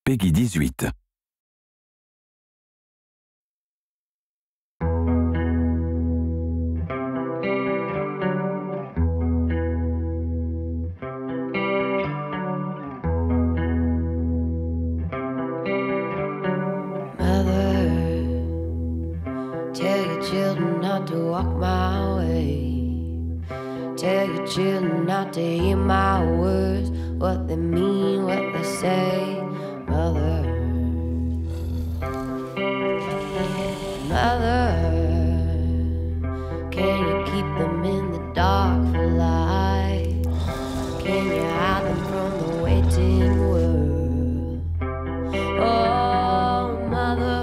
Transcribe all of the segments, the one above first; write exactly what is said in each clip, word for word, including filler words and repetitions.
Peggy dix-huit. Tell your children not to walk my way. Tell your children not to hear my words, what they mean, what they say. Mother, Mother, can you keep them in the dark for life? Can you hide them from the waiting world? Oh, Mother,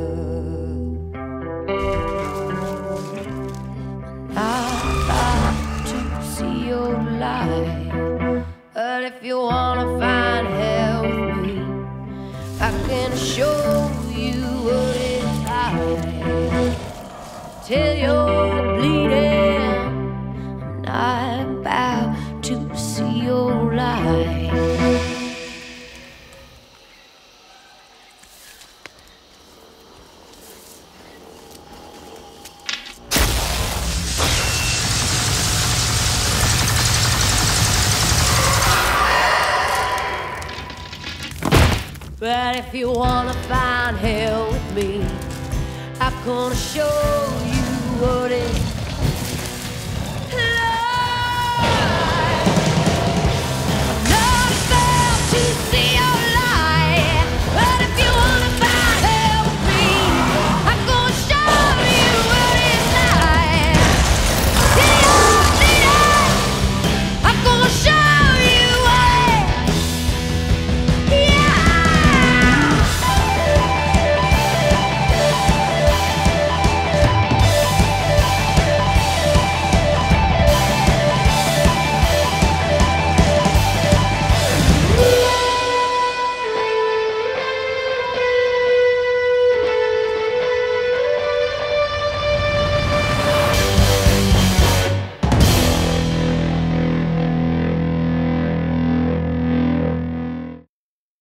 see your light. But if you wanna find hell with me, I can show you what it's like. Till you're bleeding, I'm not about to see your light. But if you wanna find hell with me, I'm gonna show you what it's